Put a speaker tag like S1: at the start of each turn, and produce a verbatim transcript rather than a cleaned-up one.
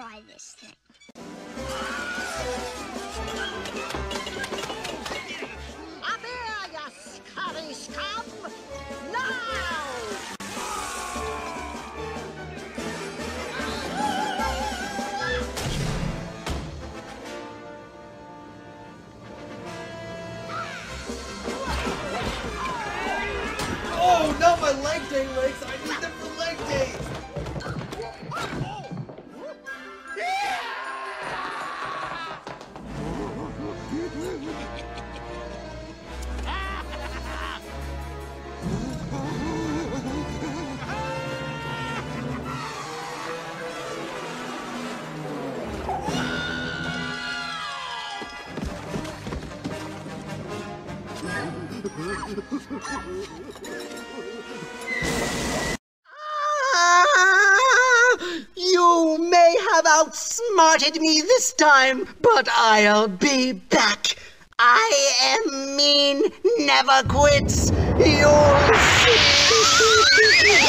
S1: try this thing.
S2: Up here, you scurry scum! Now!
S3: Oh, not my leg day legs! I need them for leg day!
S2: Ah, you may have outsmarted me this time, but I'll be back. I am mean, never quits. You'll see.